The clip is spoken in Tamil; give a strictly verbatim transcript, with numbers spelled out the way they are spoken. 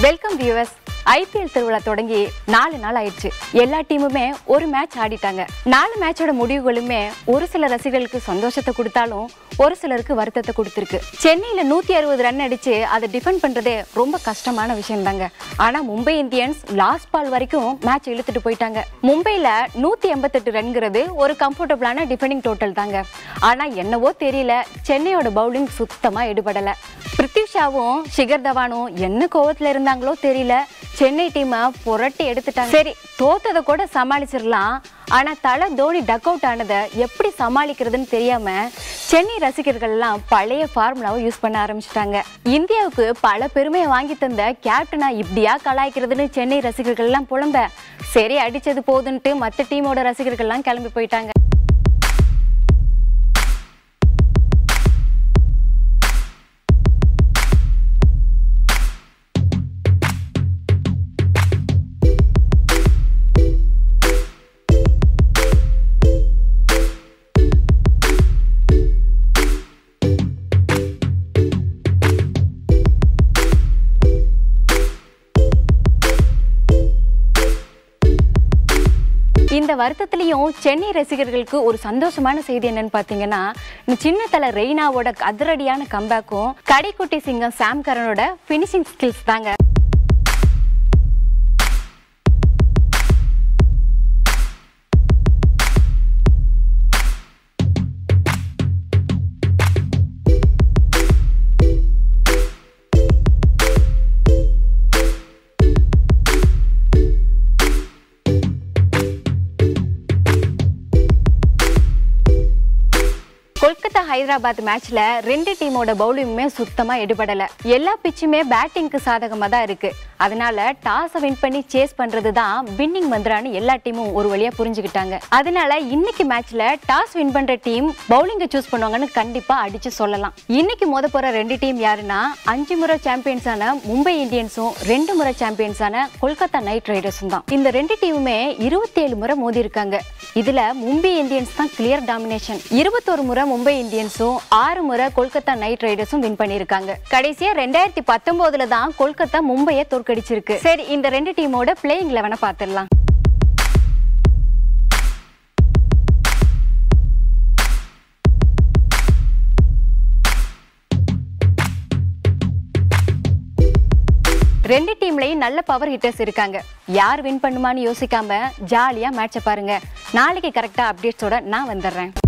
Welcome viewers. ஐபிஎல் திருவிழா தொடங்கி நாலு நாள் ஆயிடுச்சு. எல்லா டீமுமே ஒரு மேட்ச் ஆடிட்டாங்க. நாலு மேட்சோட முடிவுகளுமே ஒரு சில ரசிகர்களுக்கு சந்தோஷத்தை கொடுத்தாலும் ஒரு சிலருக்கு வருத்தத்தை கொடுத்துருக்கு. சென்னையில நூத்தி அறுபது ரன் அடிச்சு அதை டிஃபெண்ட் பண்றதே ரொம்ப கஷ்டமான விஷயம் தாங்க. ஆனா மும்பை இந்தியன்ஸ் லாஸ்ட் பால் வரைக்கும் மேட்ச் இழுத்துட்டு போயிட்டாங்க. மும்பைல நூத்தி எண்பத்தி எட்டு ரன்ங்கிறது ஒரு கம்ஃபர்டபுளான டிஃபெண்டிங் டோட்டல் தாங்க. ஆனா என்னவோ தெரியல, சென்னையோட பவுலிங் சுத்தமா எடுபடல. பிருத்யூஷாவும் ஷிகர் தவானும் என்ன கோவத்துல இருந்தாங்களோ தெரியல, சென்னை டீமை புரட்டி எடுத்துட்டாங்க. சரி, தோத்ததை கூட சமாளிச்சிடலாம். ஆனா தலை தோனி டக் அவுட் ஆனதை எப்படி சமாளிக்கிறதுன்னு தெரியாம சென்னை ரசிகர்கள் எல்லாம் பழைய ஃபார்முலாவை யூஸ் பண்ண ஆரம்பிச்சிட்டாங்க. இந்தியாவுக்கு பல பெருமையை வாங்கி தந்த கேப்டனா இப்படியா கலாய்க்கிறதுன்னு சென்னை ரசிகர்கள் எல்லாம் புலம்ப, சரி அடிச்சது போதுன்ட்டு மற்ற டீமோட ரசிகர்கள் எல்லாம் கிளம்பி போயிட்டாங்க. இந்த வருத்தத்திலையும் சென்னை ரசிகர்களுக்கு ஒரு சந்தோஷமான செய்தி என்னன்னு பாத்தீங்கன்னா, சின்ன தலை ரெய்னாவோட அதிரடியான கம்பேக்கும் கடைக்குட்டி சிங்கம் சாம் கரனோட பினிஷிங் ஸ்கில்ஸ் தாங்க. கொல்கத்தா ஹைதராபாத் மேட்ச்ல ரெண்டு டீமோட பவுலிங்குமே சுத்தமா எடுபடல. எல்லா பிச்சுமே பேட்டிங்க்கு சாதகமா தான் இருக்கு. அதனால டாஸை வின் பண்ணி சேஸ் பண்றதுதான் வின்னிங் மந்திரான்னு எல்லா டீமும் ஒரு வழியா புரிஞ்சுக்கிட்டாங்க. அதனால இன்னைக்கு மேட்ச்ல டாஸ் வின் பண்ற டீம் பவுலிங்கை சூஸ் பண்ணுவாங்கன்னு கண்டிப்பா அடிச்சு சொல்லலாம். இன்னைக்கு மோத போற ரெண்டு டீம் யாருன்னா, அஞ்சு முறை சாம்பியன்ஸான மும்பை இந்தியன்ஸும் ரெண்டு முறை சாம்பியன்ஸான கொல்கத்தா நைட் ரைடர்ஸும் தான். இந்த ரெண்டு டீமுமே இருபத்தி ஏழு முறை மோதி இருக்காங்க. இதுல மும்பை இந்தியன்ஸ் தான் கிளியர் டாமினேஷன். இருபத்தொரு முறை மும்பை இந்தியன்ஸும் ஆறு முறை கொல்கத்தா நைட் ரைடர்ஸும் வின் பண்ணிருக்காங்க. கடைசியா ரெண்டாயிரத்தி பத்தொன்பதுல தான் கொல்கத்தா மும்பையை தோற்கடிச்சிருக்கு. சரி, இந்த ரெண்டு டீமோட பிளேயிங் லெவனை பார்த்துடலாம். ரெண்டு டீம்லயும் நல்ல பவர் ஹிட்டர்ஸ் இருக்காங்க. யார் வின் பண்ணுமான்னு யோசிக்காம ஜாலியா மேட்சை பாருங்க. நாளைக்கு கரெக்டா அப்டேட்ஸோட நான் வந்துடுறேன்.